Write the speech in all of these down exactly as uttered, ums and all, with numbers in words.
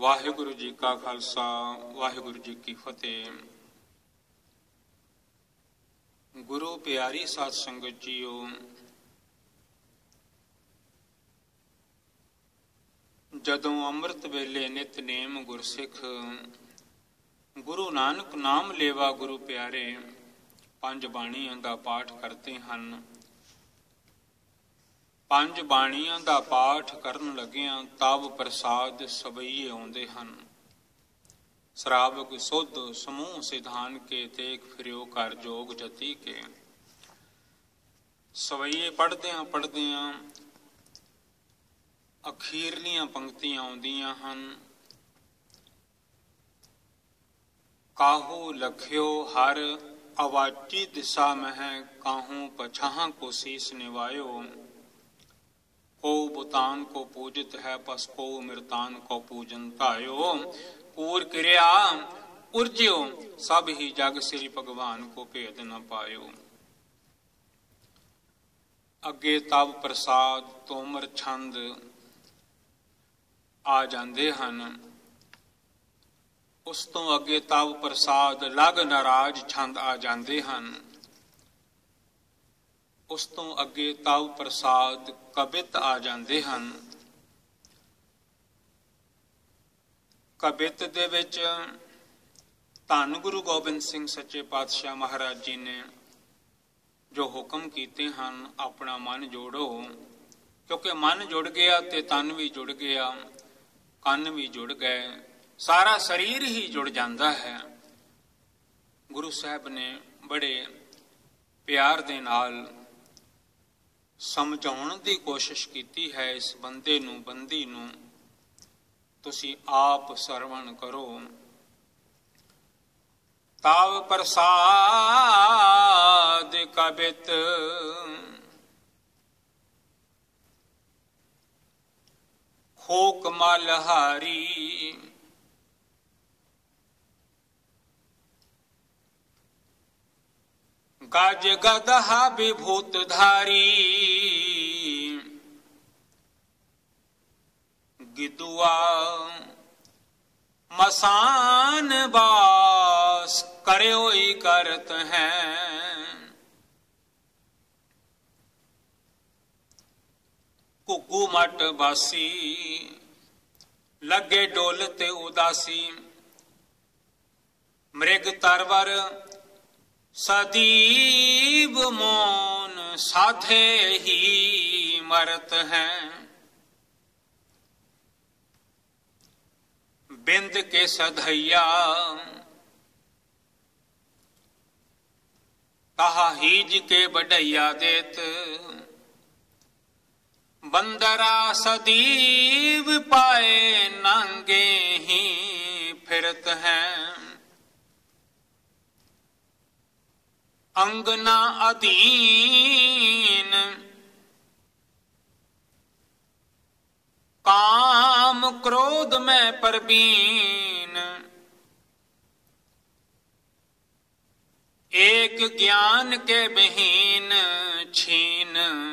वाहिगुरु जी का खालसा वाहिगुरु जी की फतेह। गुरु प्यारी साध संगत जीओ, जदों अमृत वेले नितनेम गुरसिख, गुरु नानक नाम लेवा गुरु प्यारे, पंज बाणियां दा पाठ करते हन। पंज बाणियां दा पाठ करन लगिया तब प्रसाद सवैये आउंदे हन। श्रावक सुध समूह सिधान के तेक फिरियो कर जोग जति के। सवैये पढ़दियां पढ़दियां अखीरलियां पंक्तियां आउंदियां हन। काहू लखियो हर अवाची दिशा मह, काहू पछाह को शीस निवायो। को बुतान को पूजित है पस को मृतान को पूजन तायो। पूर क्रिया उर्ज्यो सब ही जग श्री भगवान को भेद न पायो। अगे तब प्रसाद तोमर छंद आ जांदे हन। उस तो अगे तब प्रसाद लग नाराज छंद आ जांदे हन। उस तो अगे तब प्रसाद कबित आ जांदे हन। कबित दे विच धन गुरु गोबिंद सिंह सच्चे पातशाह महाराज जी ने जो हुक्म कीते हन, अपना मन जोड़ो, क्योंकि मन जुड़ गया ते तन भी जुड़ गया, कन भी जुड़ गए, सारा शरीर ही जुड़ जाता है। गुरु साहब ने बड़े प्यार दे नाल समझाउण दी कोशिश कीती है इस बंदे नू, बंदी नू। तुसी आप सरवण करो। ताव प्रसाद कबित खोक मलहारी। गज गदहा विभूत धारी। गिदुआ मसान बास करयो ही करत हैं। कुकू मट बासी लगे डोलते उदासी। मृग तरवर सदीव मौन साधे ही मरत हैं। बिंद के सधैया कहा हीज के बढ़ैया देत। बंदरा सदीव पाए नांगे ही फिरत हैं। अंगना अधीन काम क्रोध में परवीन। एक ज्ञान के बहीन छीन।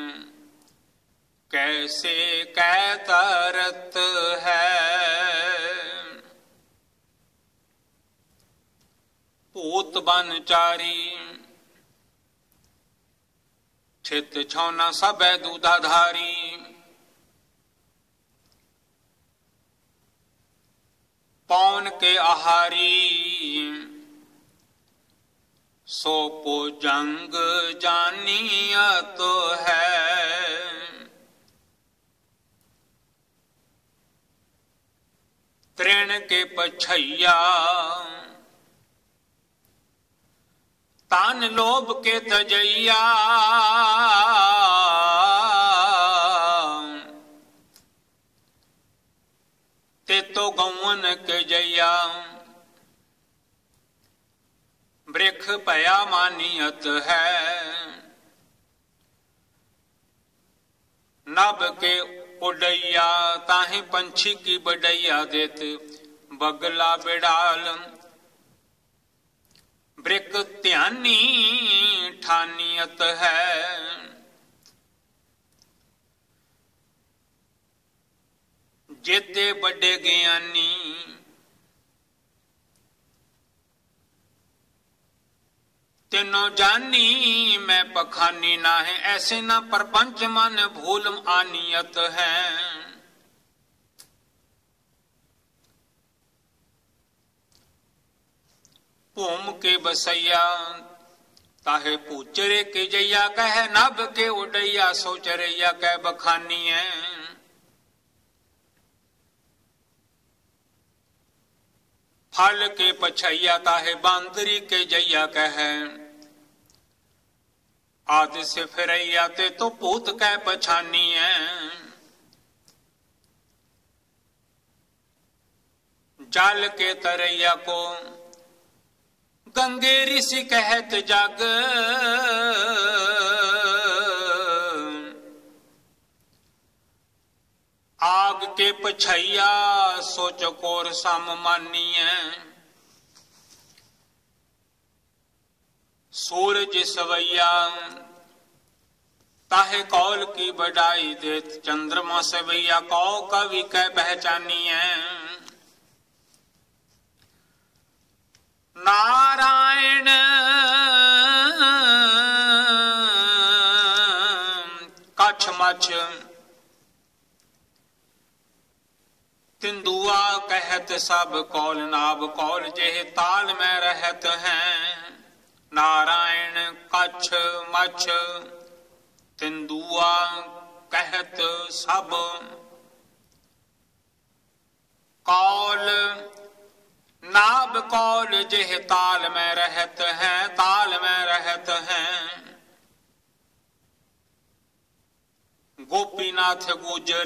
कैसे कैतरत है। पूत बनचारी छित छौना सब दूधाधारी। पौन के आहारी सो पो जंग जानिया तो है। तृण के पछैया तान लोभ के तजैया। ते तो गौवन के जैया। वृक्ष पया मानियत है। नभ के उड़ैया ताहि पंछी की बढ़ैया देत। बगला बिड़ाल वृक ध्यानी ठानियत है। जेते बड़े ज्ञानी तेनो जानी मैं पखानी ना है, ऐसे ना परपंच मन भूल आनियत है। भूम के बसैया ताहे पूचरे के जैया कह, नभ के उड़ैया सोचरैया कह बखानी है। फल के पछैया ताहे बांदरी के जैया कह, आदि से फिरैया ते तो पूत कह पछानी है। जाल के तरैया को गंगे ऋषि कहत जग, आग के पछैया सोच कोर सम मानिए। सूरज सवैया ताहे कौल की बढ़ाई देत, चंद्रमा सवैया कौ कवि कह पहचानिए। नारायण कछ मछ तिंदुआ कहत सब, कौल नाभ कौल जेह ताल में रहत हैं। नारायण कछ मछ तिंदुआ कहत सब, कौल नाभ कौल जेह ताल में रहत हैं, ताल में रहत हैं। गोपीनाथ गुजर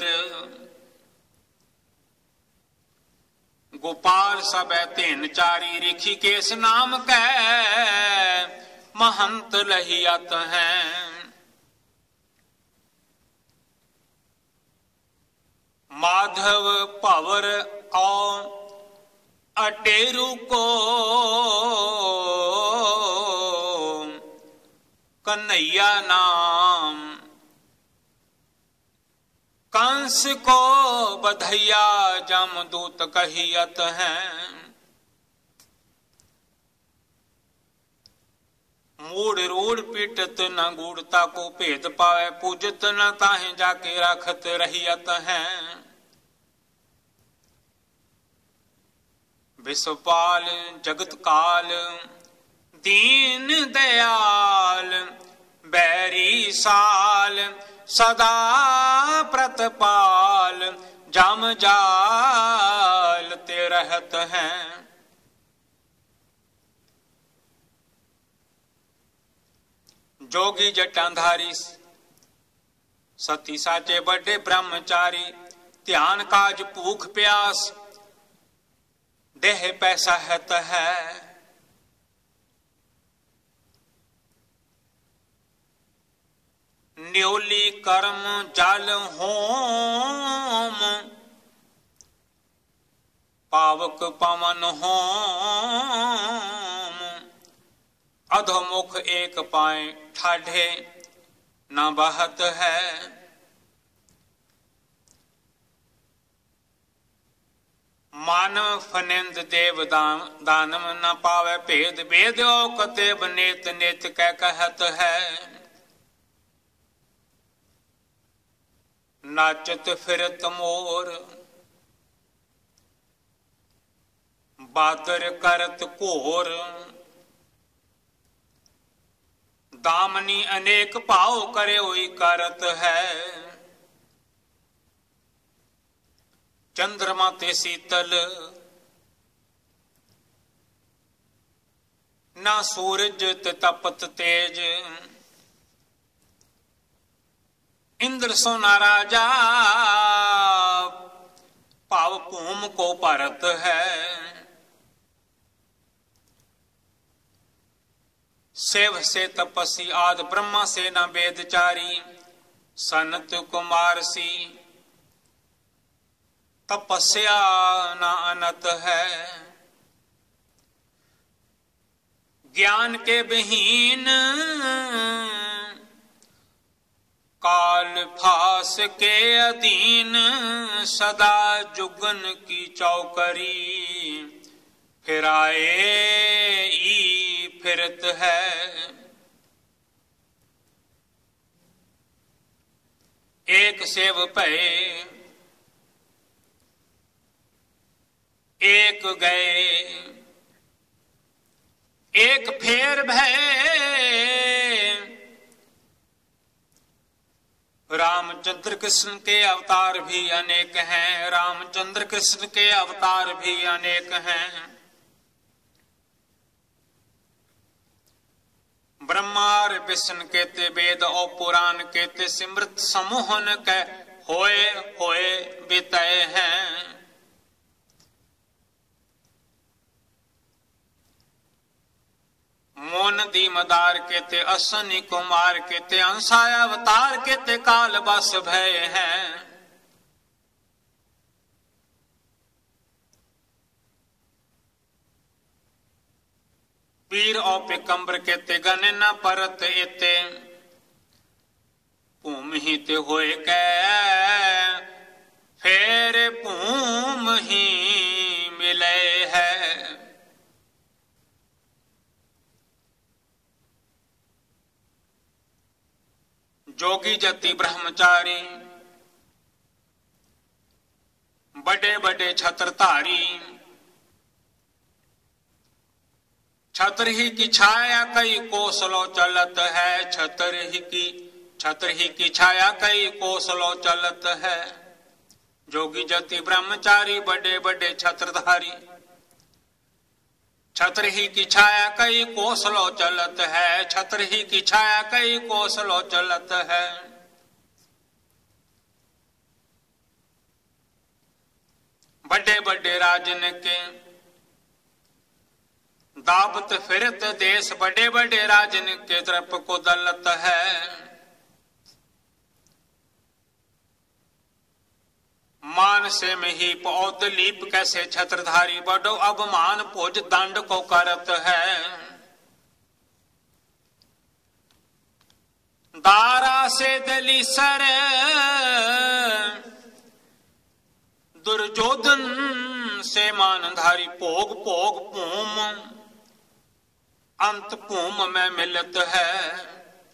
गोपाल सब तेन चारी, ऋषिकेश नाम कै महंत लहियत हैं। माधव पवर और अटेरू को कन्हैया नाम, कंस को बधैया जमदूत कहियत हैं। मूड रूढ़ पीटत न गूढ़ता को भेद पावे, पूजत न ताहे जाके राखत रहियत हैं। विश्वपाल जगत काल दीन दयाल, बैरी साल सदा प्रतपाल, जम जाल ते रहत हैं। जोगी जटाधारी सती साचे बड़े ब्रह्मचारी, ध्यान काज भूख प्यास देह पैसा हत है। न्योली कर्म जल होम, पावक पवन होम। अधोमुख एक पाए ठाढ़े न बहत है। मानव फनिंद देव दान, दानव न पावे भेद, भेद कतेब नेत नेत कह कहत है। नाचत फिरत मोर बादर करत कोर, दामनी अनेक भाव करे हुई करत है। चंद्रमा ते शीतल ना सूरज ते तपत तेज, इंद्र सोना राजा पाव भूम को भरत है। सेव से तपसी आद ब्रह्मा से न वेदचारी, सनत कुमार सी तपस्या न अनत है। ज्ञान के विहीन काल फास के अधीन सदा जुगन की चौकरी, फिर आए ई फिरत है। एक सेव पे एक गए, एक फेर भय। रामचंद्र कृष्ण के अवतार भी अनेक हैं, रामचंद्र कृष्ण के अवतार भी अनेक हैं। ब्रह्मार विष्णु केते वेद और पुराण केते सिमृत समूहन के होए होए बितय हैं। मोन दीमदार केते अश्वनी कुमार केते अंशाय अवतार केते काल बस भय हैं। पीर और पिकम्बर केते गने न परत एते, भूम ही ते होए कै फेर भूम ही मिले है। जोगी जति ब्रह्मचारी बड़े बड़े छत्रधारी, छत्र ही की छाया कई कोसलों चलत है, छत्र ही की छत्र ही की छाया कई कोसलों चलत है। जोगी जति ब्रह्मचारी बड़े बड़े छत्रधारी, छत्र ही की छाया कई कोसलों चलत है, छत्र ही की छाया कई कोसलों चलत है। बड़े बड़े राजन के दावत फिरत देश, बड़े बड़े राजन के तरफ को दलत है। मान से में ही पौध लीप कैसे छत्रधारी, बड़ो अवमान भोज दंड को करत है। दारा से दली सर दुर्योधन से मानधारी, भोग भोग भूम अंत भूम में मिलत है।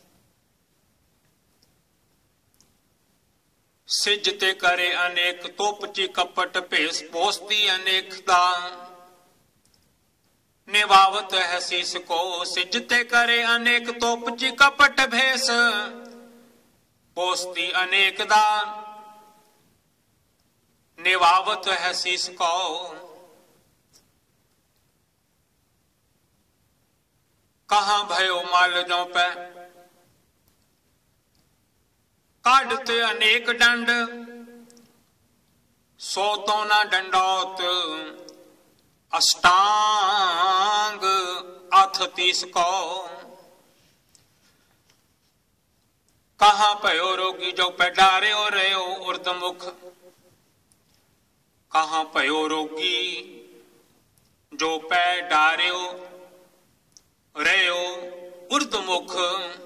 सिजते करे अनेक तोपची कपट भेष, पोसती अनेक दान निभावत है शीश को। सिजते करे अनेक तोपची कपट भेष, पोसती अनेक दान निभावत है शीश को। कहां भयो मालजों पे काटते अनेक दंड, सो तो न दंडौत अष्टांग अथ तीस को। कहां पयो रोगी जो पे डारे हो रहे हो उर्दमुख, कहां पयो रोगी जो पे डारे हो रहे हो उर्दमुख।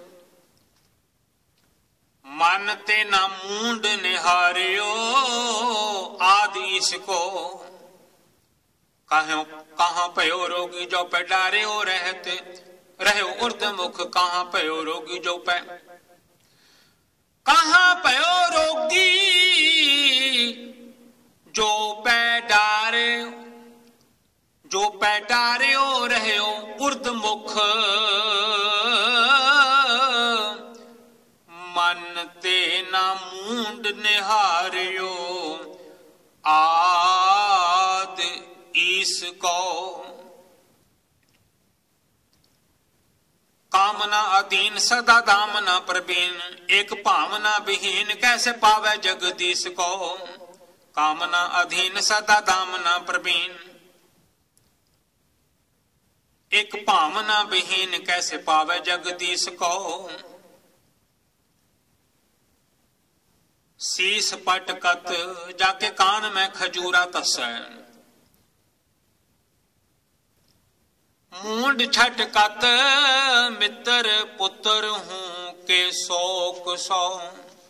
मानते ना मूंड निहारियो आदि इसको, कहां कहां पयो रोगी जो पे डारे हो रहते रहे उर्दमुख। कहां पयो रोगी जो पे कहां पयो रोगी जो पे डारे जो पे डारे हो रहे हो उर्दमुख। मनते ना मूंड निहारियो आद ईस को। कामना अधीन सदा दामना प्रवीण, एक भावना विहीन कैसे पावे जगदीश को। कामना अधीन सदा दामना प्रवीण, एक भावना विहीन कैसे पावे जगदीश को। शीस पटकत जाके कान में खजूरा तसै, मूंड छटकत मित्र पुत्र हूं के शोक सौ।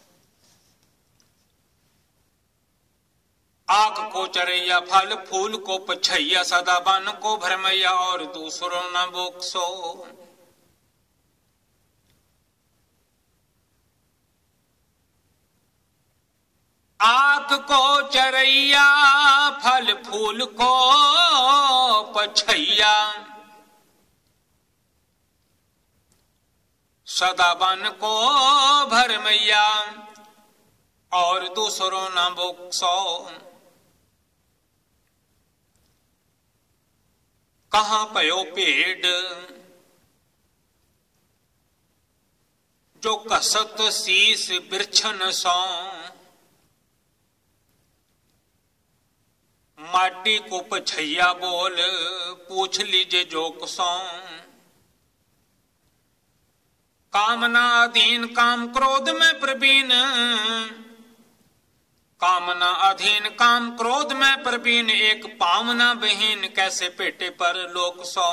आंख को चरैया फल फूल को पछैया, सदा बन को भरमैया और दूसरों न बोक्सो। आंख को चरैया फल फूल को पछैया, सदा बन को भरमैया और दूसरों न बोक्सो। कहां पयो पेड़ जो कसत शीस बिरछन सौ, माटी को पछैया बोल पूछ लीजिए जो कसो। कामना अधीन काम क्रोध में प्रवीण, कामना अधीन काम क्रोध में प्रवीण, एक पामना बहीन कैसे पेटे पर लोक सौ।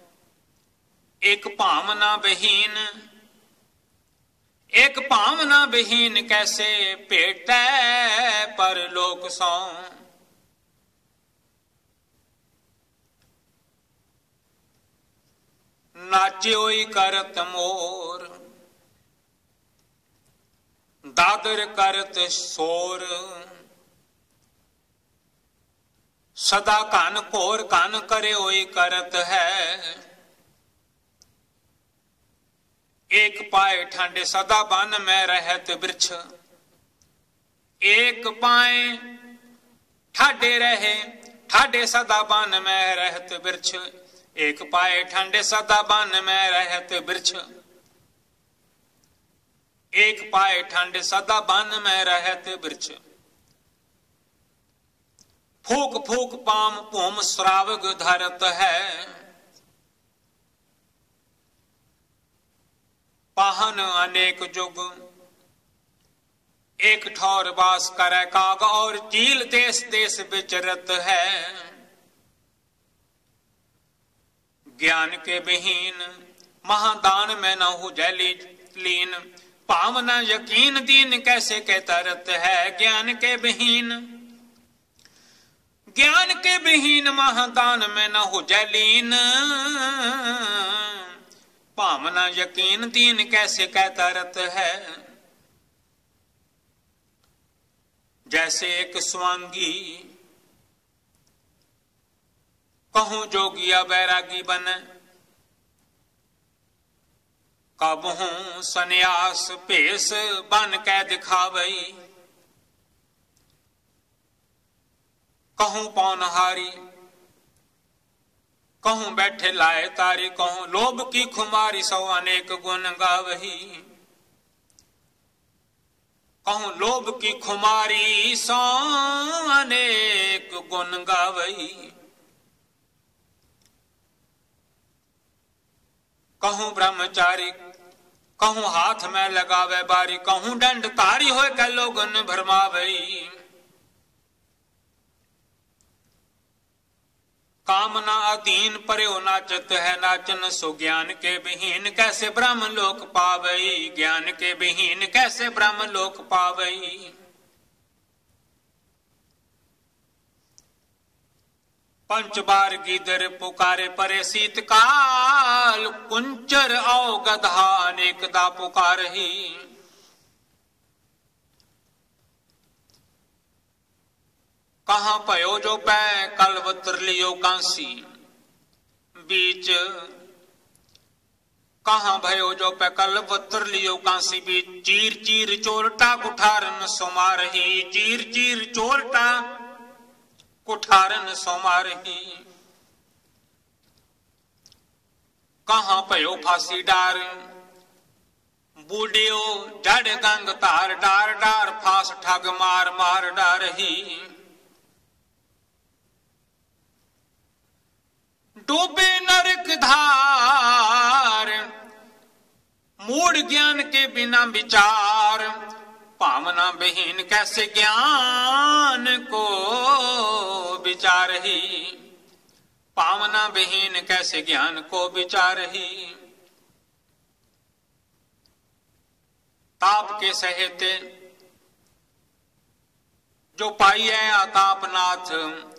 एक पामना बहीन एक पामना बहीन कैसे पेटे पर लोक सौ। नाच्योई करत मोर दादर करत शोर, सदा कान कोर कान करे ओई करत है। एक पाए ठांडे सदा बन में रहत वृक्ष, एक पाए ठाडे रहे ठाडे सदा बन में रहत वृक्ष। एक पाए ठंडे सदा बन में रहत वृक्ष, एक पाए ठंड सदा बन में रहत वृक्ष। फूक फूक पाम पोम श्रावग धरत है, पाहन अनेक जुग एक ठौर वास करे काग, और चील देश देश विचरत है। ज्ञान के विहीन महादान में न हो जली लीन, पावना यकीन दीन कैसे के तरत है। ज्ञान के विहीन ज्ञान के विहीन महादान में न हो जलीन, पावना यकीन दीन कैसे कह तरत है। जैसे एक स्वांगी कहूं जोगिया बैरागी बने, कब हूं सन्यास पेश बन के दिखावई। कहूं पौनहारी कहूं बैठे लाए तारी, कहूं लोभ की खुमारी सौ अनेक गुण गावही। कहूं लोभ की खुमारी सौ अनेक गुण गावई। कहूं ब्रह्मचारी कहूं हाथ में लगावे बारी, कहूं दंड तारी होए के लोगन भरमावई। कामना अधीन पर्यो नाचत है नाचन सो, ज्ञान के विहीन कैसे ब्रह्म लोक पावई। ज्ञान के विहीन कैसे ब्रह्म लोक पावई। पंच बार गीदर पुकारे परे शीतकाल, कुंचर औ गधा अनेकदा पुकारही। कहां पयो जो पै कलवत्र लियो कांसी, बीच कहां भयो जो पै कलवत्र लियो कांसी बीच। चीर चीर चोरटा कुठारन सोमारही, चीर चीर चोरटा कुठारन सोमारही। कहां पयो फांसी डार बूढ़ियो जड़ गंग तार, डार डार फांस ठग मार मार डारही। डूबे नरक धार मूड ज्ञान के बिना विचार, पावना विहीन कैसे ज्ञान को विचार ही। पावना विहीन कैसे ज्ञान को विचार ही। ताप के सहेते जो पाई है आतापनाथ,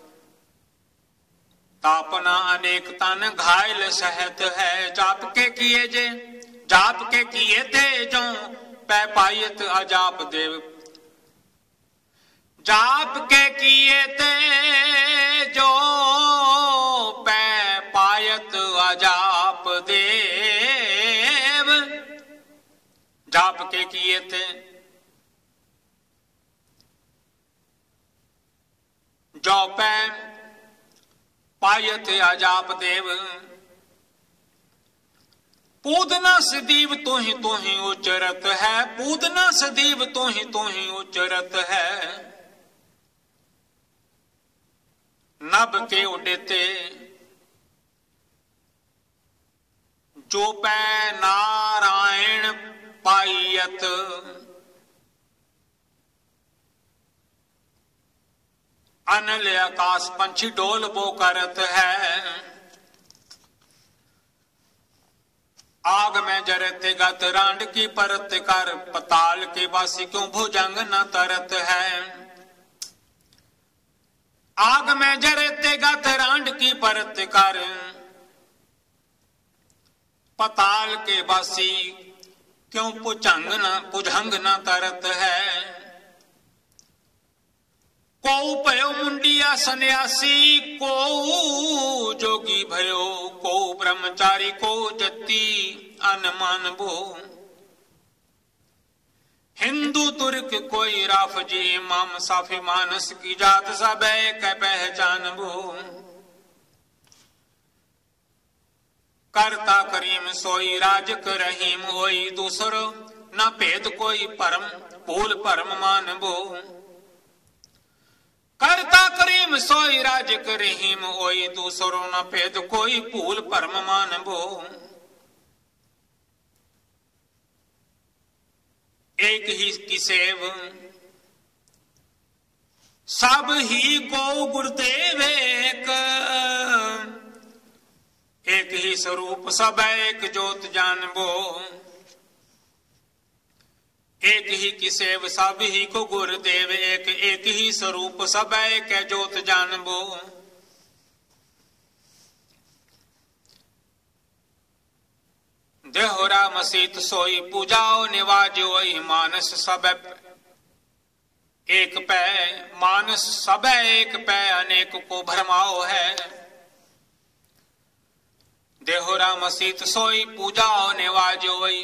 तापना अनेक तन घायल सहत है। जाप के किए जे जाप के किए थे जो पै पायत अजाप देव। जाप के किए थे जो पै पायत अजाप देव। जाप के किए थे जो पै पायत अजाप देव। पूतना सदीव तो ही तो ही उचरत है, पूतना सदीव तो ही तो ही उचरत है। नभ के उड़ते जो पै नारायण पायत। अनल आकाश पंछी डोल बो करत है। आग में जरते गत रांड की परत कर, पताल के वासी क्यों भुजंग न तरत है। आग में जरते गत रांड की परत कर, पताल के वासी क्यों पुजंग न पुजंग न तरत है। को पयो मुंडिया सन्यासी, को जोगी भयो, को ब्रह्मचारी, को जति अनमान बो। हिंदू तुर्क कोई राफजी, इमाम साफी मानस की जात सब कै पहचान बो। करता करीम सोई राजक रहीम होई, दूसरो न भेद कोई परम भूल परम मान बो। करता करीम सोई राजक रहीम होई, दूसरो न भेद कोई भूल परम मान बो। एक ही की सेव सब ही को गुरुदेव एक। एक ही स्वरूप सब एक जोत जानबो। एक ही की सेव सब ही को गुरुदेव एक। एक ही स्वरूप सब एक जोत जानबो। देहोरा मसीत सोई पूजाओ निवाजोई, मानस सब एक पै मानस सब एक पै अनेक को भरमाओ है। देहोरा मसीत सोई पूजाओ निवाजोई,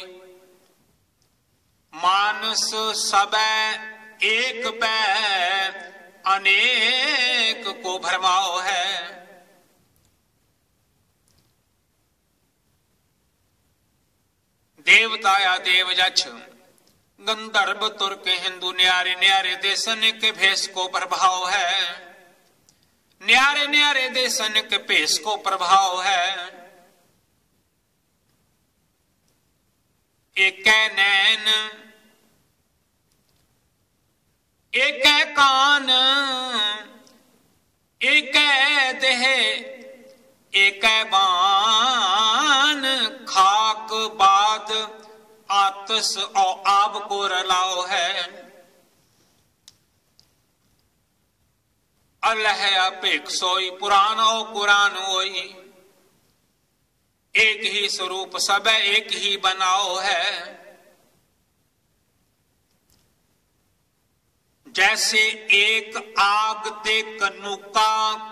मानस सब एक पै अनेक को भरमाओ है। देवता या देव जछ, गंधर्व तुर्क हिंदू न्यारे न्यारे देशन के भेष को प्रभाव है। न्यारे न्यारे देशन के भेष को प्रभाव है। एक नैन एक कान एक देह एक बान, खाक बाद आतस और आब को रलाओ है। अल्लाह अपेक सोई पुराण और कुरान होई, एक ही स्वरूप सब एक ही बनाओ है। जैसे एक आग ते कनुका,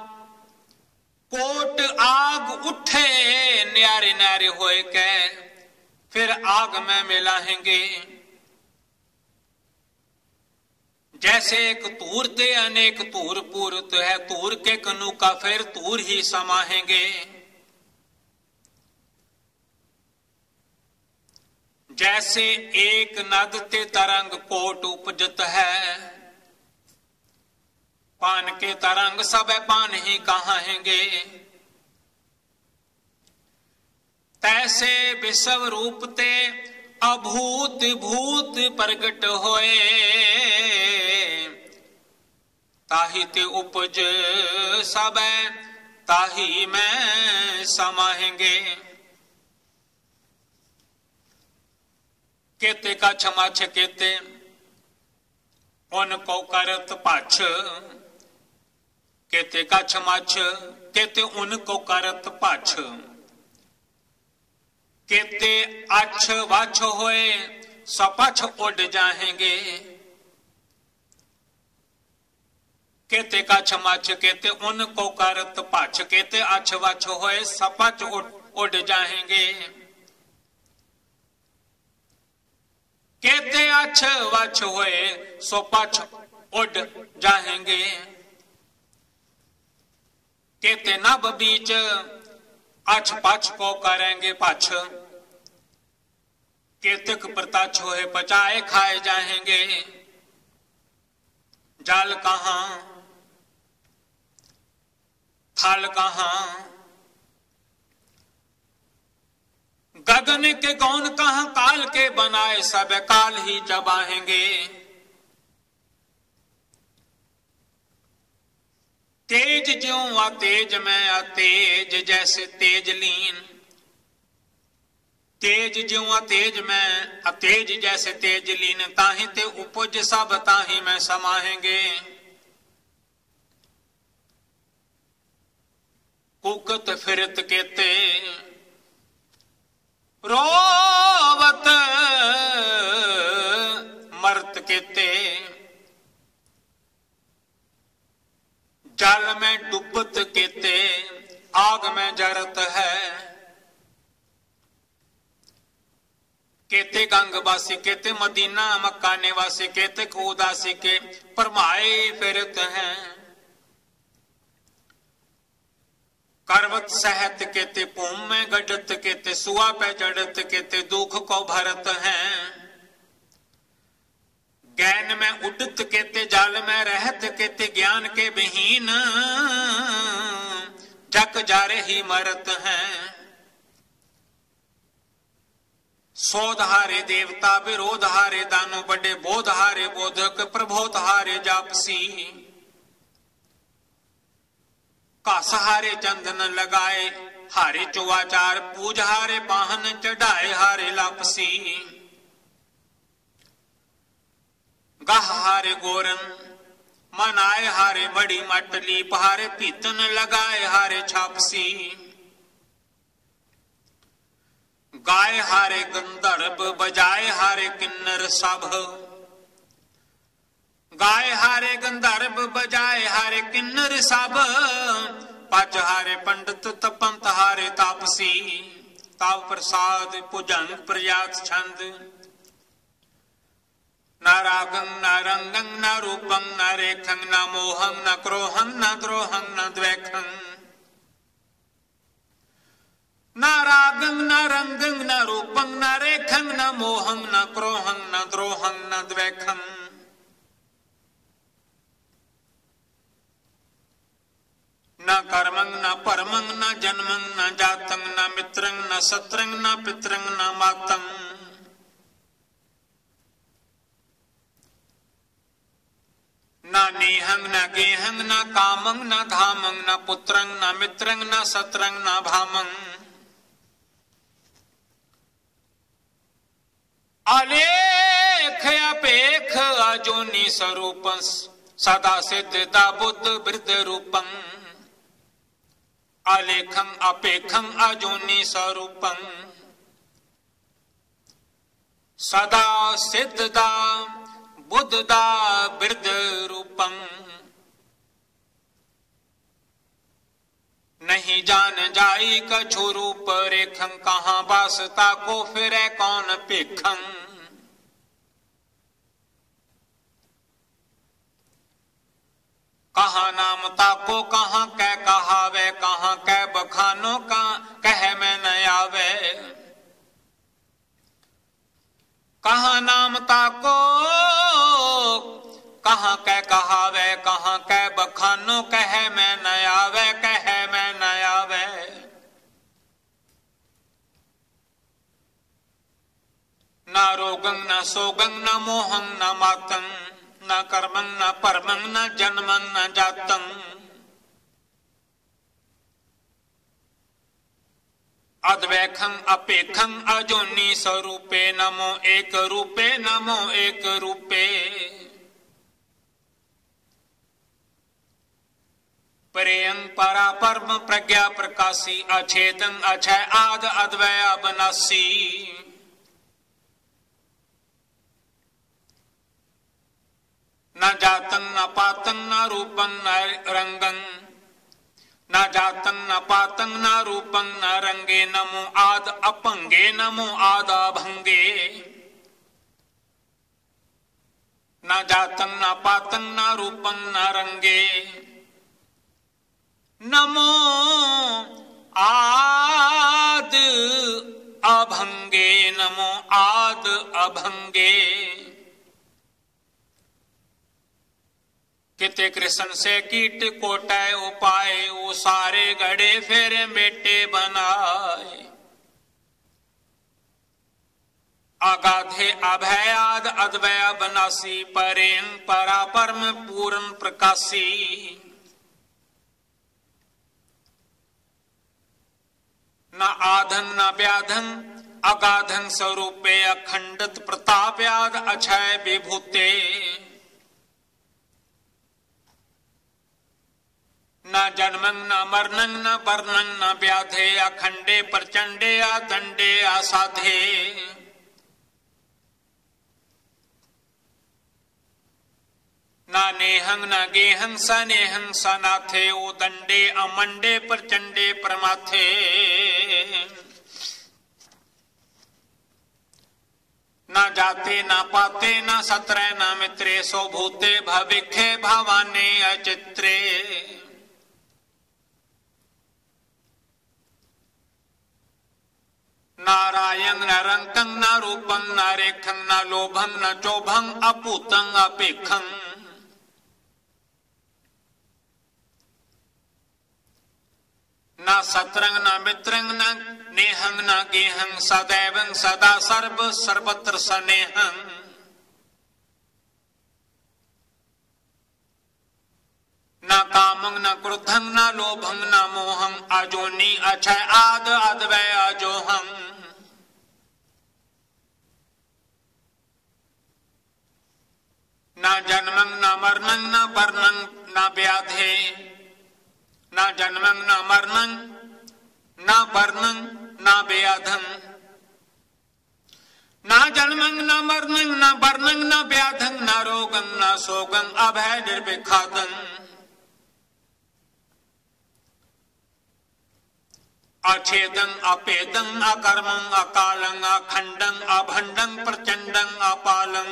कोट आग उठे न्यारे न्यारे होए के, फिर आग में मिलाएंगे। जैसे एक तूर ते अनेक तूर पूरत है, तूर के कनुका फिर तूर ही समाहेंगे। जैसे एक नद ते तरंग कोट उपजत है, पान के तरंग सब पान ही कहाएंगे। तैसे विश्व रूप ते अभूत भूत प्रगट होए, ताही ते उपज सब ताही में समाहेंगे। केते का क्षमा छ केते उनको करत पाछ, केते कछ मछ, केते उनको करत पाछ, केते अछ वाछ होए सपछ उड़ जाएंगे, केते कछ मछ, केते उनको करत पाछ, केते अछ वाछ होए सपछ उड़, उड़ जाएंगे, केते अछ वछ हुए सो पछ उड़ जाएंगे, केते नभ बीच अछ पछ को करेंगे पछ, केतक प्रताछ हुए पचाए खाए जाएंगे, जाल कहां थाल कहां, गगन के कौन कहां, काल के बनाए सब काल ही चबाएंगे, तेज ज्यों आ तेज में आ तेज जैसे तेज लीन, तेज ज्यों आ तेज में आ तेज जैसे तेज लीन, ताहि ते उपज सब ताहि में समाएंगे, कुकत फिरत केते रोवत मरत केते, जल में डूबत केते आग में जरत है, केते गंगवासी, केते मदीना मक्का निवासी, केते उदासी के परमाए फिरत हैं, करवत सहत केते पूम में गडत केते, सुआ पे चढ़त केते दुख को भरत हैं, ज्ञान में उड़त केते जाल में रहत केते, ज्ञान के विहीन जग जारे ही मरत हैं, सोध हारे देवता विरोध हारे दानो, बड़े बोध हारे बोधक प्रबोध हारे जापसी, का सहारे चंदन लगाए हारे चुवाचार, पूज हारे पाहन चढ़ाए हारे लापसी, गाह हारे गोरन मनाए हारे बड़ी मटली, पहारे पीतन लगाए हारे छापसी, गाय हारे गंधर्व बजाए हारे किन्नर सब, गाय हारे गंधर्व बजाए हारे किन्नर सब, पच हारे पंडित तपंत हारे तापसी, ताप प्रसाद पुजंग प्रयात छंद, न रागं न रंगं न रूपं न रेखं न मोहं न क्रोहं न द्रोहं न द्वैखं, न रागं न रंगं न रूपं न रेखं न मोहं न क्रोहं न द्रोहं न द्वैखं, न कर्मं न परमं न जन्मं न जातं न मित्रं न शत्रं न पितरं न मातं, न नेहं न गेहं न कामं न धामं न पुत्रं न मित्रं न शत्रं न भामं, अलेख अपेख अजोनि स्वरूपं सदा सिद्धता बुद्ध वृद्ध रूपं, अलेखं अपेखं अजोनि स्वरूपं सदा सिद्धता बुद्धदा वृद्ध रूपं, नहीं जान जाई कछु रूप रेखं, कहां बासता को फिरे कौन पेखं, कहां नाम ताको कहां कै कहावे, कहां कै बखानो का कह में न आवे, कहां नाम ताको कहां कै कहावे, कहां कै बखानो कह में न आवे, कह में न आवे, न रोगं न सोगं न मोहं न मातं, न कर्मं न परमं न जन्मं न जातं, अद्वैखं अपेखं अजोनि स्वरूपे, नमो एक रूपे नमो एक रूपे, प्रेयं परापरम प्रज्ञा प्रकाशी अछेदन अक्षय आद अद्वय अविनाशी। न जातं न पातं न रूपं न रंगं, न जातं न पातं न रूपं न रंगे, नमो आद अपंगे नमो आद अभंगे। न जातं न पातं न रूपं न रंगे, नमो आद अभंगे नमो आद अभंगे। किते कृष्ण से कीट कोटय उपाय, वो सारे गड़े फेरे बेटे बनाए। अगाधे अभयाद अद्वय अविनाशी, परें परापरम पूर्ण प्रकाशी। न आधन न व्याधन अगाधन स्वरूपे, अखंडित प्रताप्याद अक्षय विभूते। न जन्मं न मरणं न वर्णं न व्याधे, अखंडे प्रचंडे आदंडे असाधे। न नेहं न गेहं सनेहं सनाथे, ओ दंडे अमंडे प्रचंडे प्रमाथे। न जाते न पाते न सत्रे न मित्रे, सो भूते भविखे भवाने अचित्रे। नारायण न रंकं न रूपं न रेखं, न लोभं न चोभं अपूतं अपेखं। न सत्रंग न मित्रंग न नेहं न गेहं, सदैवं सदा सर्व सर्वत्र सनेहं। न कामं न क्रोधं न लोभं न मोहं, अजोनि अक्षय आद अद्वय अजोहं। न जन्मं न मरणं न वर्णं न व्याधे, न जन्मं न मरणं न वर्णं न व्याधं। न जन्मं न मरणं न वर्णं न व्याधं, न रोगं न शोकं अभय निर्विखादं। अछेदं अपेदं अकर्मं अकालं, अखंडं अभंडं प्रचंडं अपालं।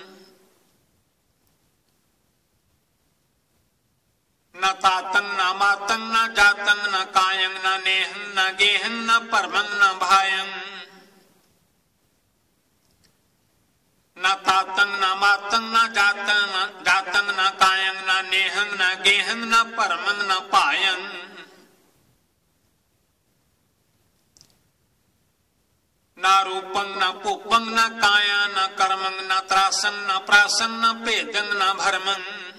न तातं न मातं न जातं न कायं, न नेहं न गेहं न परमं न भायं। न तातं न मातं न जातं न जातं न कायं, न नेहं न गेहं न परमं न पायं। न रूपं न पूपं न काया न कर्मं, न त्रासं न प्रासं न पेदं न भर्मं।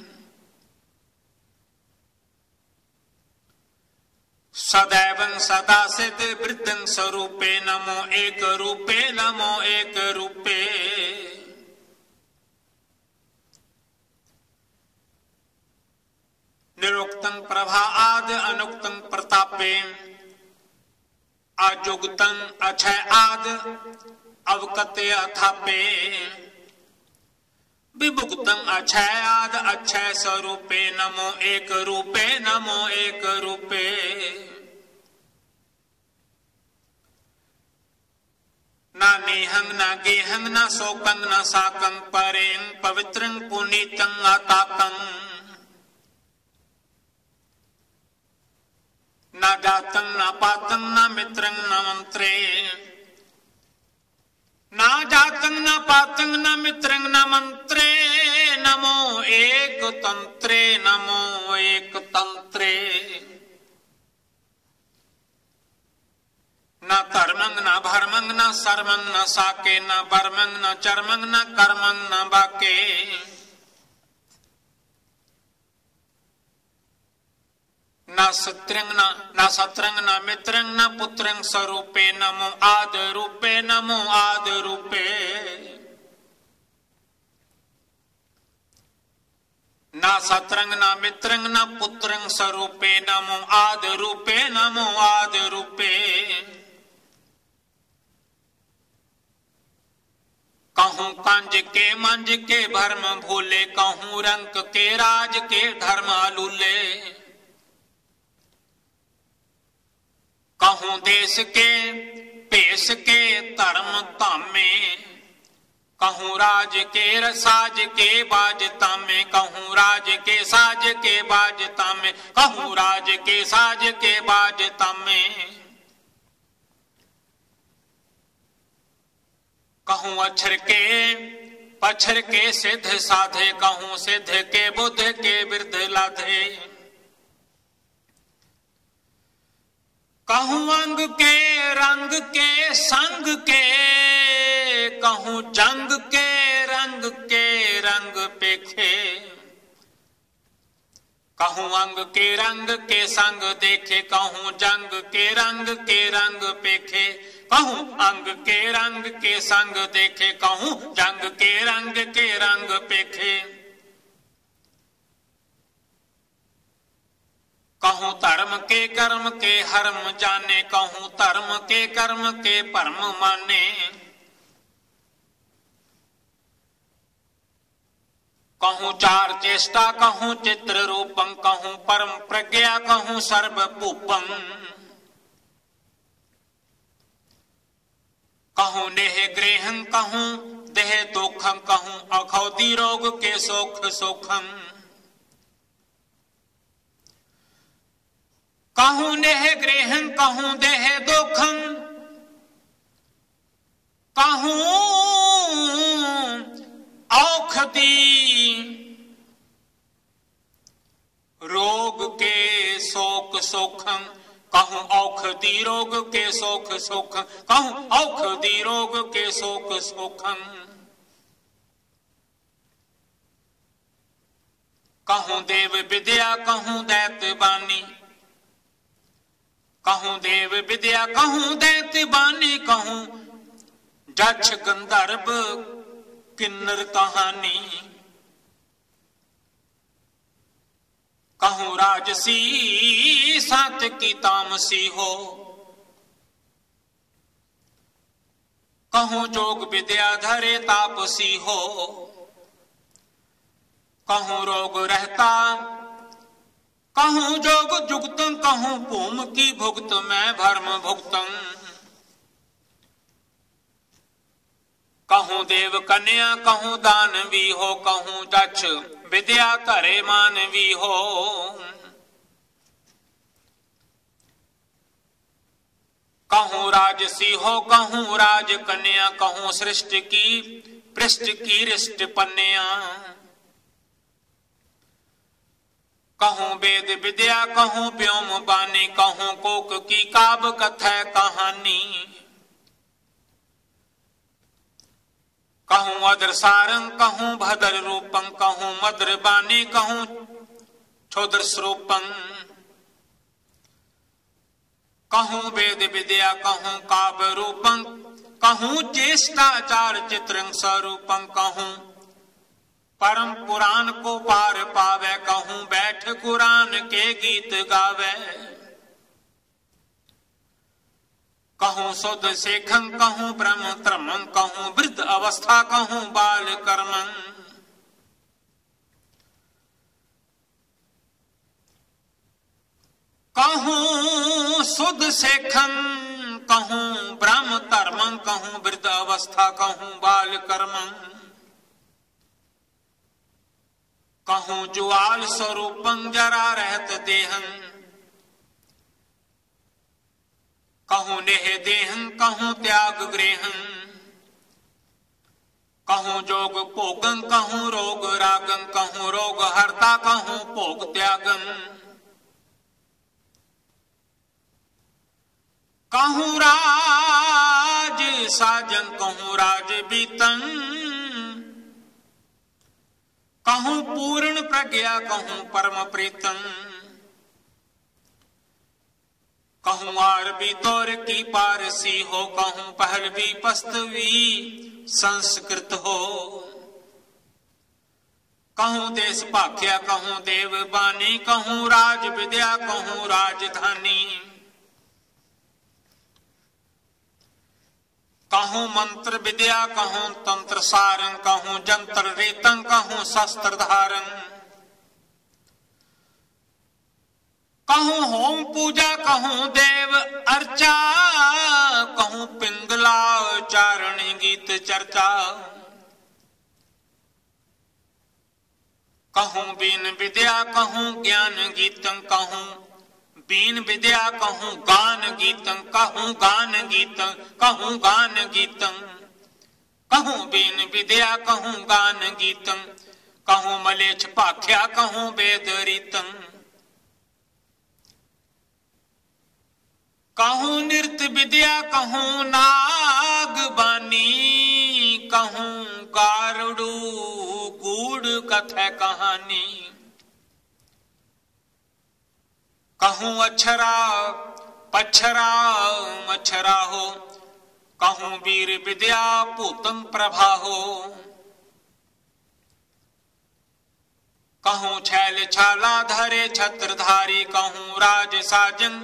सदैवं सदा सिद्ध वृद्धं स्वरूपे, नमो एक रूपे नमो एक रूपे। निरुक्तं प्रभा आद अनुक्तं प्रतापे, अजुगतं अक्षय आद अवकते अथापे। विभुक्तं अक्षय आद अक्षय स्वरूपे, नमो एक रूपे नमो एक रूपे। न नेहं न गेहं न शोकं न साकं, परें पवित्रं पुनीतं अताकं। न जातं न पातं न मित्रं न मंत्रे, न जातं न पातं न मित्रं न मंत्रे। नमो एक तंत्रे नमो एक तंत्रे। न कर्मं न भर्मं न सर्वं न साके, न वर्मं न चर्मं न कर्मं न बाके। न सत्रंग न न सत्रंग न मित्रंग न पुत्रंग स्वरूपे, नमो आद रूपे नमो आद रूपे। ना सतरंग ना मित्रंग ना पुत्रंग स्वरूपे नमो आद रूपे नमो आद रूपे। कहूं कंज के मंज के भरम भूले, कहूं रंक के राज के धर्म अलूले। कहूं देश के पेश के धर्म तामे, कहूं राज के साज के बाजता में, कहूं राज के साज के बाजता में, कहूं राज के साज के बाजता में। कहूं अक्षर के पक्षर के सिद्ध साधे, कहूं सिद्ध के बुद्ध के वृद्ध लाधे। कहूं अंग के रंग के संग के, कहूं जंग के रंग के रंग पेखे। कहूं अंग के रंग के संग देखे, कहूं जंग के रंग के रंग पेखे। कहूं अंग के रंग के संग देखे, कहूं जंग के रंग के रंग पेखे। कहूं धर्म के कर्म के हर्म जाने, कहूं धर्म के कर्म के परम माने। कहूं चार चेष्टा कहूं चित्र रूपं, कहूं परम प्रज्ञा कहूं सर्वभूपं। कहूं नेह ग्रहं कहूं देह दुखं, कहूं अखौती रोग के सोख सोखं। कहूं नेह ग्रहं कहूं देह दुखं, कहूं औखदी रोग के शोक सोखं। कहूं औखदी रोग के शोक सोखं, कहूं औखदी रोग के शोक सोखं। कहूं देव विद्या कहूं दैत्य बानी, कहूं देव विद्या कहूं दैत्य बानी। कहूं जक्ष गंधर्व किन्नर कहानी। कहूं राजसी सात की तामसी हो, कहूं जोग विद्या धरे तापसी हो। कहूं रोग रहता कहूं जोग जुगत, कहूं भूम की भुगत मैं भर्म भुगतं। कहूं देव कन्या कहूं दानवी हो, कहूं दक्ष विद्या करे मानवी हो। कहूं राजसी हो कहूं राज कन्या, कहूं सृष्टि की पृष्ठ की रिष्ट पन्या। कहूं वेद विद्या कहूं व्योम बानी, कहूं कोक की काब कथा कहानी। कहूं अदर सारंग कहूं भदर रूपं, कहूं मद्र बानी कहूं छोदर स्वरूपं। कहूं वेद विद्या कहूं काब रूपं, कहूं चेष्टाचार चित्रं स्वरूपं। कहूं परम पुराण को पार पावे, कहूं बैठ कुरान के गीत गावे। कहूं शुद्ध शेखं कहूं ब्रह्म त्रमं, कहूं वृद्ध अवस्था कहूं बाल कर्मं। कहूं शुद्ध शेखं कहूं ब्रह्म धर्मं, कहूं वृद्ध अवस्था कहूं बाल कर्मं। कहूं जुआल स्वरूपं जरा रहत देहं, कहूं नेह देहं कहूं त्याग गृहं। कहूं जोग भोगं कहूं रोग रागं, कहूं रोग हरता कहूं भोग त्यागं। कहूं राज साजं कहूं राज बीतं, कहूं पूर्ण प्रज्ञा कहूं परम प्रीतम। कहूं आरबी तौर की पारसी हो, कहूं पहलवी पस्तवी संस्कृत हो। कहूँ देश भाख्या कहूँ देव बानी, कहूँ राज विद्या कहूँ राजधानी, कहूँ मंत्र विद्या कहूँ तंत्र सारंग, कहूँ जंत्र रेतंग कहूँ शस्त्र धारण, कहूँ होम पूजा कहूँ देव अर्चा, कहूँ पिंगला चारण गीत चर्चा, कहूँ बीन विद्या कहूँ ज्ञान गीतं, कहूँ बीन विद्या कहूँ गान गीतं, कहूँ गान गीतं कहूँ गान गीतं, कहूँ बीन विद्या कहूँ गान गीतं, कहूँ मलेच्छ भाख्या कहूँ वेद रीतं, कहूँ नृत्य विद्या कहूँ नाग बानी, कहूँ गारुड़ू गूढ़ कथा कहानी, कहूँ अक्षरा पक्षरा मच्छरा हो, कहूँ वीर विद्या पूतं प्रभा हो, कहूँ छैल छाला धरे छत्रधारी, कहूँ राज साजन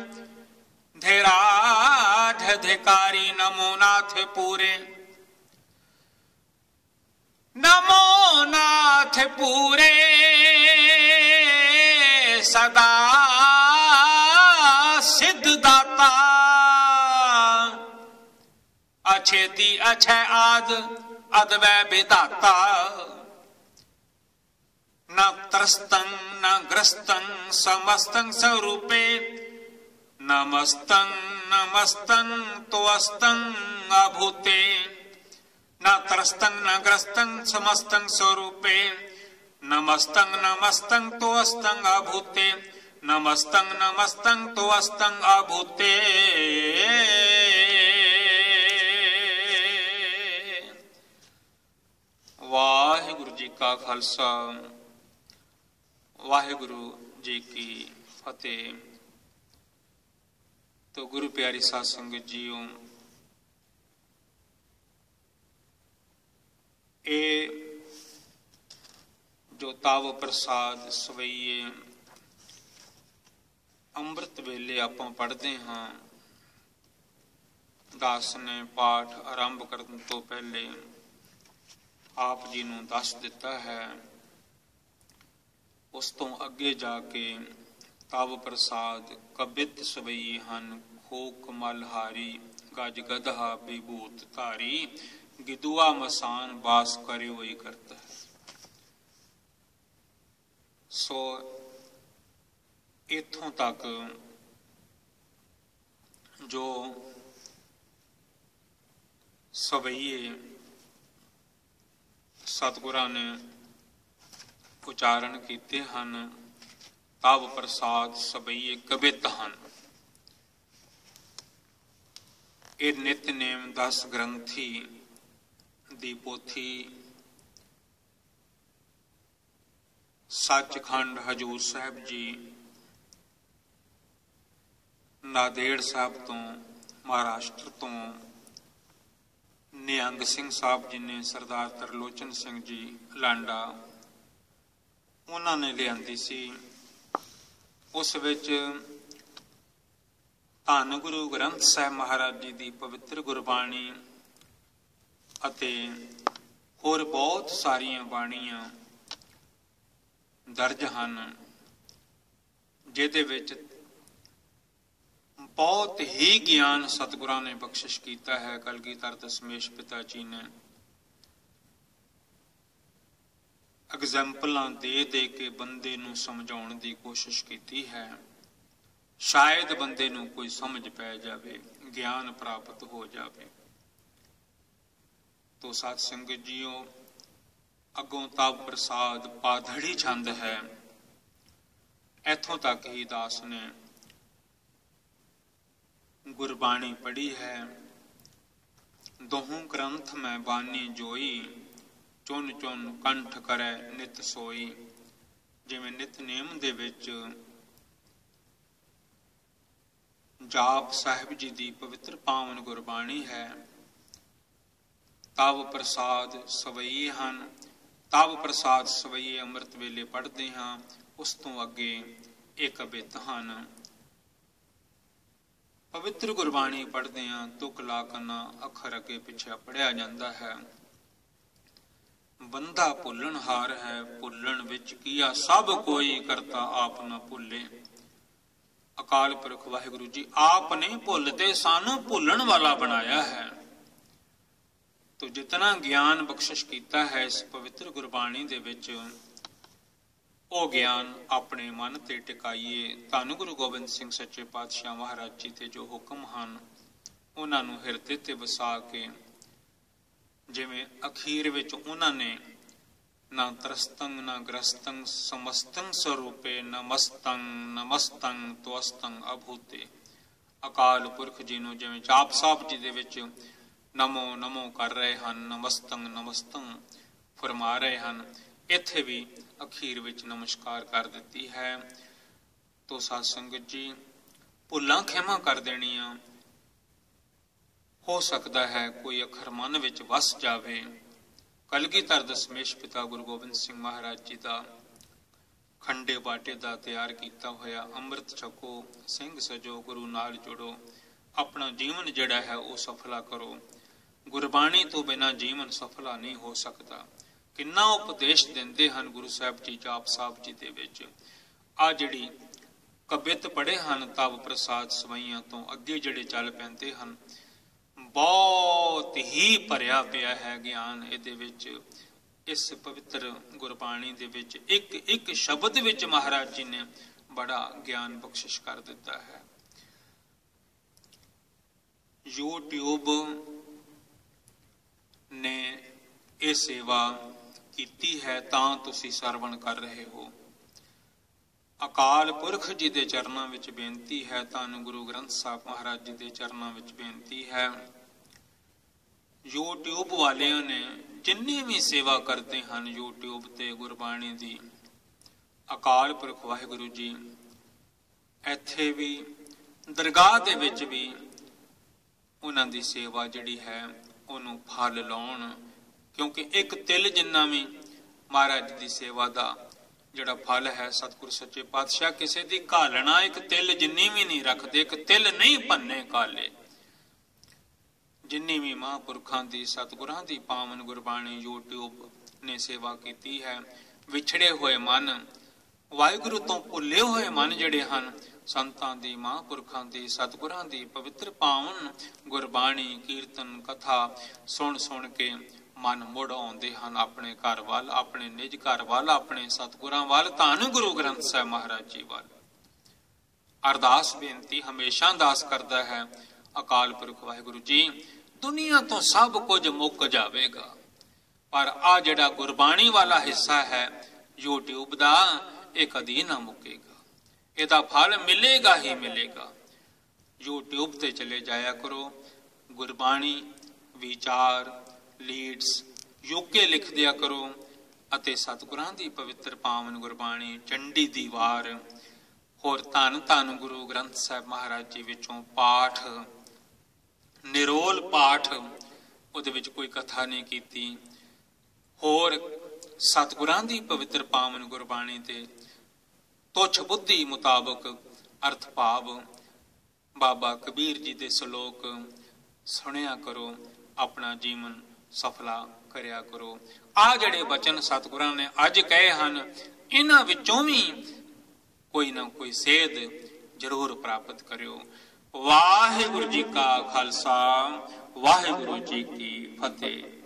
धीराधिकारी, नमो नाथ पूरे नमो नाथ पूरे सदा सिद्धदाता, अछेती अक्षय आद अद्वै विधाता, न त्रस्तं न ग्रस्तं समस्तं स्वरूपे, नमस्तं नमस्तं तोस्तं अभूते, न त्रस्तं न ग्रस्तं समस्तं स्वरूपे, नमस्तं नमस्तं तोस्तं अभूते, नमस्तं नमस्तं तोस्तं अभूते। वाहिगुरु जी का खालसा, वाहिगुरु जी की फतेह। तो गुरु प्यारी साध संगत जीओ, ए जो ताव प्रसाद सवैये ਅੰਮ੍ਰਿਤ ਵੇਲੇ ਆਪਾਂ ਪੜ੍ਹਦੇ ਹਾਂ, ਦਾਸ ਨੇ ਪਾਠ ਆਰੰਭ ਕਰਨ ਤੋਂ ਪਹਿਲੇ ਆਪ ਜੀ ਨੂੰ ਦੱਸ ਦਿੱਤਾ ਹੈ। ਉਸ ਤੋਂ ਅੱਗੇ ਜਾ ਕੇ ਤਵ ਪ੍ਰਸਾਦ ਕਬਿਤ ਸਵਈਏ ਹਨ, ਖੋਕ ਮਲਹਾਰੀ ਗਜ ਗਧਾ ਵਿਭੂਤ ਧਾਰੀ, ਗਿਦੂਆ ਮਸਾਨ ਬਾਸ ਕਰੇ ਹੋਈ ਕਰਤਾ ਹੈ। ਸੋ इत्थों तक जो सवैये सतगुरां ने उच्चारण कीते हन, तव प्रसाद सवैये कबित हन। ये नितनेम दस ग्रंथी दी पोथी सचखंड हजूर साहब जी नादेड़ साहब तो महाराष्ट्र तो निहंग सिंह साहब जी ने, सरदार तरलोचन सिंह जी लांडा उन्होंने लियांदी सी। उस विच धन गुरु ग्रंथ साहब महाराज जी की पवित्र गुरबाणी अते होर बहुत सारियां बाणियां दर्ज हैं, जिहदे विच बहुत ही ज्ञान सतगुरां ने बख्शिश किया है। कलगीधर दशमेश पिता जी ने एग्जाम्पलां दे दे के बंदे नूं समझाउण दी कोशिश की है। शायद बंदे नूं कोई समझ पै जावे, ज्ञान प्राप्त हो जावे। तो साध संगत जीओ, अगों तव प्रसाद पाधड़ी छंद है, इथों तक ही दास ने गुरबाणी पढ़ी है। दोहों ग्रंथ में बानी जोई, चुन चुन कंठ करे नित सोई। जिवें नितनेम दे विच जाप साहिब जी दी पवित्र पावन गुरबाणी है, तव प्रसाद सवैये हन, ਤਬ ਪ੍ਰਸਾਦ ਸਵਈਏ ਅੰਮ੍ਰਿਤ ਵੇਲੇ ਪੜ੍ਹਦੇ ਹਾਂ। ਉਸ ਤੋਂ ਅੱਗੇ ਇੱਕ ਬਿੱਤ ਹਨ। ਪਵਿੱਤਰ ਗੁਰਬਾਣੀ ਪੜ੍ਹਦੇ ਹਾਂ, ਤੁਕ ਲਾ ਕੰਨਾ ਅੱਖਰ ਅੱਗੇ ਪਿੱਛੇ ਪੜ੍ਹਿਆ ਜਾਂਦਾ ਹੈ। ਬੰਦਾ ਭੁੱਲਣ ਹਾਰ ਹੈ, ਭੁੱਲਣ ਵਿੱਚ ਕੀਆ ਸਭ ਕੋਈ, ਕਰਤਾ ਆਪ ਨਾ ਭੁੱਲੇ। ਅਕਾਲ ਪੁਰਖ ਵਾਹਿਗੁਰੂ ਜੀ ਆਪ ਨੇ ਭੁੱਲਦੇ ਸਾਨੂੰ ਭੁੱਲਣ ਵਾਲਾ ਬਣਾਇਆ ਹੈ। ਤੋ ਜਿਤਨਾ ਗਿਆਨ ਬਖਸ਼ਿਸ਼ ਕੀਤਾ ਹੈ ਇਸ ਪਵਿੱਤਰ ਗੁਰਬਾਣੀ ਦੇ ਵਿੱਚ, ਉਹ ਗਿਆਨ ਆਪਣੇ ਮਨ ਤੇ ਟਿਕਾਈਏ। ਧੰਨ ਗੁਰੂ ਗੋਬਿੰਦ ਸਿੰਘ ਸੱਚੇ ਪਾਤਸ਼ਾਹ ਮਹਾਰਾਜ ਜੀ ਦੇ ਜੋ ਹੁਕਮ ਹਨ, ਉਹਨਾਂ ਨੂੰ ਹਿਰਦੇ ਤੇ ਵਸਾ ਕੇ, ਜਿਵੇਂ ਅਖੀਰ ਵਿੱਚ ਉਹਨਾਂ ਨੇ ਨਾ ਤਰਸਤੰ ਨਾ ਗ੍ਰਸਤੰ ਸਮਸਤੰ ਸਰੂਪੇ ਨਮਸਤੰ ਨਮਸਤੰ ਤਵਸਤੰ ਅਭੂਤੇ। ਅਕਾਲ ਪੁਰਖ ਜੀ ਨੂੰ ਜਿਵੇਂ ਜਾਪ ਸਾਹਿਬ ਜੀ ਦੇ ਵਿੱਚ ਨਮੋ ਨਮੋ ਕਰ ਰਹੇ ਹਨ, ਨਮਸਤੰ ਨਮਸਤੰ ਫਰਮਾ ਰਹੇ ਹਨ, ਇੱਥੇ ਵੀ ਅਖੀਰ ਵਿੱਚ ਨਮਸਕਾਰ ਕਰ ਦਿੱਤੀ ਹੈ। ਤੋ ਸਾਧ ਸੰਗਤ ਜੀ, ਭੁੱਲਾਂ ਖਿਮਾ ਕਰ ਦੇਣੀਆਂ। ਹੋ ਸਕਦਾ ਹੈ ਕੋਈ ਅੱਖਰ ਮਨ ਵਿੱਚ ਵਸ ਜਾਵੇ। ਕਲਗੀਧਰ ਦਸ਼ਮੇਸ਼ ਪਿਤਾ ਗੁਰੂ ਗੋਬਿੰਦ ਸਿੰਘ ਮਹਾਰਾਜ ਜੀ ਦਾ ਖੰਡੇ ਬਾਟੇ ਦਾ ਤਿਆਰ ਕੀਤਾ ਹੋਇਆ ਅੰਮ੍ਰਿਤ ਛਕੋ, ਸਿੰਘ ਸਜੋ, ਗੁਰੂ ਨਾਲ ਜੁੜੋ, ਆਪਣਾ ਜੀਵਨ ਜਿਹੜਾ ਹੈ ਉਹ ਸਫਲਾ ਕਰੋ। ਗੁਰਬਾਣੀ ਤੋਂ ਬਿਨਾਂ ਜੀਵਨ ਸਫਲਾ ਨਹੀਂ ਹੋ ਸਕਦਾ। ਕਿੰਨਾ ਉਪਦੇਸ਼ ਦਿੰਦੇ ਹਨ ਗੁਰੂ ਸਾਹਿਬ ਜੀ ਜਾਪ ਸਾਹਿਬ ਜੀ ਦੇ ਵਿੱਚ। ਆ ਜਿਹੜੀ ਕਬਿਤ ਪੜ੍ਹੇ ਹਨ ਤਬ ਪ੍ਰਸਾਦ ਸਵਈਆਂ ਤੋਂ ਅੱਗੇ ਜਿਹੜੇ ਚੱਲ ਪੈਂਦੇ ਹਨ, ਬਹੁਤ ਹੀ ਭਰਿਆ ਪਿਆ ਹੈ ਗਿਆਨ ਇਹਦੇ ਵਿੱਚ। ਇਸ ਪਵਿੱਤਰ ਗੁਰਬਾਣੀ ਦੇ ਵਿੱਚ ਇੱਕ ਇੱਕ ਸ਼ਬਦ ਵਿੱਚ ਮਹਾਰਾਜ ਜੀ ਨੇ ਬੜਾ ਗਿਆਨ ਬਖਸ਼ਿਸ਼ ਕਰ ਦਿੱਤਾ ਹੈ। YouTube ਨੇ ਇਹ ਸੇਵਾ ਕੀਤੀ ਹੈ ਤਾਂ ਤੁਸੀਂ ਸਰਵਣ ਕਰ ਰਹੇ ਹੋ। ਅਕਾਲ ਪੁਰਖ ਜੀ ਦੇ ਚਰਨਾਂ ਵਿੱਚ ਬੇਨਤੀ ਹੈ, ਧੰਨ ਗੁਰੂ ਗ੍ਰੰਥ ਸਾਹਿਬ ਮਹਾਰਾਜ ਜੀ ਦੇ ਚਰਨਾਂ ਵਿੱਚ ਬੇਨਤੀ ਹੈ। YouTube ਵਾਲਿਆਂ ਨੇ ਜਿੰਨੀ ਵੀ ਸੇਵਾ ਕਰਦੇ ਹਨ YouTube ਤੇ ਗੁਰਬਾਣੀ ਦੀ, ਅਕਾਲ ਪੁਰਖ ਵਾਹਿਗੁਰੂ ਜੀ ਇੱਥੇ ਵੀ ਦਰਗਾਹ ਦੇ ਵਿੱਚ ਵੀ ਉਹਨਾਂ ਦੀ ਸੇਵਾ ਜਿਹੜੀ ਹੈ ਉਹਨੂੰ ਫਲ ਲਾਉਣ। ਕਿਉਂਕਿ ਇੱਕ ਤਿਲ ਜਿੰਨਾ ਵੀ ਮਹਾਰਾਜ ਦੀ ਸੇਵਾ ਦਾ ਜਿਹੜਾ ਫਲ ਹੈ, ਸਤਿਗੁਰ ਸੱਚੇ ਪਾਤਸ਼ਾਹ ਕਿਸੇ ਦੀ ਘਾਲਣਾ ਇੱਕ ਤਿਲ ਜਿੰਨੀ ਵੀ ਨਹੀਂ ਰੱਖਦੇ, ਇੱਕ ਤਿਲ ਨਹੀਂ ਭੰਨੇ ਕਾਲੇ। ਜਿੰਨੀ ਵੀ ਮਹਾਂਪੁਰਖਾਂ ਦੀ ਸਤਿਗੁਰਾਂ ਦੀ ਪਾਵਨ ਗੁਰਬਾਣੀ YouTube ਨੇ ਸੇਵਾ ਕੀਤੀ ਹੈ, ਵਿਛੜੇ ਹੋਏ ਮਨ, ਵਾਹਿਗੁਰੂ ਤੋਂ ਭੁੱਲੇ ਹੋਏ ਮਨ ਜਿਹੜੇ ਹਨ, ਸੰਤਾਂ ਦੀ, ਮਹਾਂਪੁਰਖਾਂ ਦੀ, ਸਤਿਗੁਰਾਂ ਦੀ ਪਵਿੱਤਰ ਪਾਵਨ ਗੁਰਬਾਣੀ ਕੀਰਤਨ ਕਥਾ ਸੁਣ ਸੁਣ ਕੇ ਮਨ ਮੁੜ ਆਉਂਦੇ ਹਨ ਆਪਣੇ ਘਰ ਵੱਲ, ਆਪਣੇ ਨਿਜ ਘਰ ਵੱਲ, ਆਪਣੇ ਸਤਿਗੁਰਾਂ ਵੱਲ, ਧੰਨ ਗੁਰੂ ਗ੍ਰੰਥ ਸਾਹਿਬ ਮਹਾਰਾਜ ਜੀ ਵੱਲ। ਅਰਦਾਸ ਬੇਨਤੀ ਹਮੇਸ਼ਾ ਦਾਸ ਕਰਦਾ ਹੈ ਅਕਾਲ ਪੁਰਖ ਵਾਹਿਗੁਰੂ ਜੀ, ਦੁਨੀਆ ਤੋਂ ਸਭ ਕੁਝ ਮੁੱਕ ਜਾਵੇਗਾ, ਪਰ ਆ ਜਿਹੜਾ ਗੁਰਬਾਣੀ ਵਾਲਾ ਹਿੱਸਾ ਹੈ YouTube ਦਾ, ਇਹ ਕਦੀ ਨਾ ਮੁੱਕੇਗਾ। ਇਹਦਾ ਫਲ ਮਿਲੇਗਾ ਹੀ ਮਿਲੇਗਾ। YouTube ਤੇ ਚਲੇ ਜਾਇਆ ਕਰੋ, ਗੁਰਬਾਣੀ ਵਿਚਾਰ ਲੀਡਸ ਯੋਕੇ ਲਿਖ ਦਿਆ ਕਰੋ ਅਤੇ ਸਤਿਗੁਰਾਂ ਦੀ ਪਵਿੱਤਰ ਪਾਵਨ ਗੁਰਬਾਣੀ, ਚੰਡੀ ਦੀ ਵਾਰ, ਹੋਰ ਧੰਨ ਧੰਨ ਗੁਰੂ ਗ੍ਰੰਥ ਸਾਹਿਬ ਮਹਾਰਾਜ ਜੀ ਵਿੱਚੋਂ ਪਾਠ, ਨਿਰੋਲ ਪਾਠ, ਉਹਦੇ ਵਿੱਚ ਕੋਈ ਕਥਾ ਨਹੀਂ ਕੀਤੀ, ਹੋਰ ਸਤਿਗੁਰਾਂ ਦੀ ਪਵਿੱਤਰ ਪਾਵਨ ਗੁਰਬਾਣੀ ਤੇ ਤੁਛ ਬੁੱਧੀ ਮੁਤਾਬਕ ਅਰਥ ਭਾਵ ਬਾਬਾ ਕਬੀਰ ਜੀ ਦੇ ਸ਼ਲੋਕ ਸੁਣਿਆ ਕਰੋ, ਆਪਣਾ ਜੀਵਨ ਸਫਲਾ ਕਰਿਆ ਕਰੋ। ਆ ਜਿਹੜੇ ਬਚਨ ਸਤਿਗੁਰਾਂ ਨੇ ਅੱਜ ਕਹੇ ਹਨ, ਇਹਨਾਂ ਵਿੱਚੋਂ ਵੀ ਕੋਈ ਨਾ ਕੋਈ ਸੇਧ ਜ਼ਰੂਰ ਪ੍ਰਾਪਤ ਕਰਿਓ। ਵਾਹਿਗੁਰੂ ਜੀ ਕਾ ਖਾਲਸਾ, ਵਾਹਿਗੁਰੂ ਜੀ ਕੀ ਫਤਿਹ।